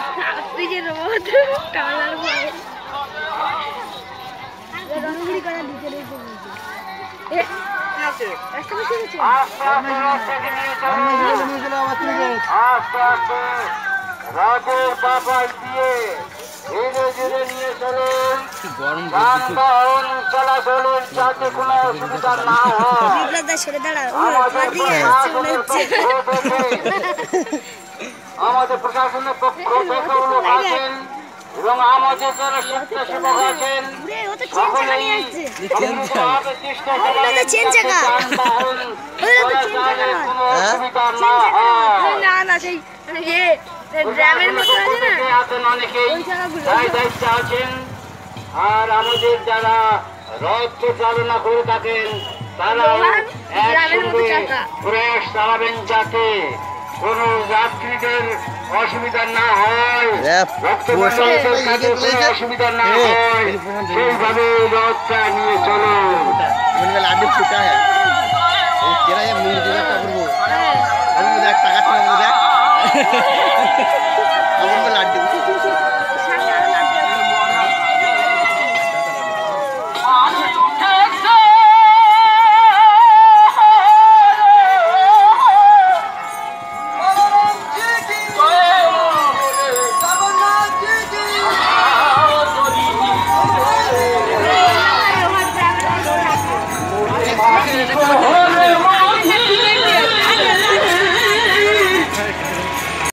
যে রোদ টালার ভয় রংগুলি করা দিতে রয়েছে এ আছে রাস্তা বসে গেছে আস্তে আস্তে রাজের বাবা দিয়ে ধীরে ধীরে নিয়ে চলুন যানবাহন চলাচলের যাতে কোনো অসুবিধা না হয় আমাদের প্রশাসনের পক্ষ থেকে লোক আছেন এবং আমাদের যারা স্বেচ্ছাসেবক আছেন সকলেই চেষ্টা করবেন যানবাহন চলাচলের কোনো অসুবিধা না হয়। না সেই ড্রামের মতো আছে না আছেন অনেকেই দায়িত্ব আছেন আর আমাদের যারা রথ চালনা করে থাকেন তারাও একসঙ্গে প্রয়াস চালাবেন যাতে কোন যাত্রীদের অসুবিধা না হয় অসুবিধা না হয় সেইভাবে রথটা নিয়ে চলুন। Oh,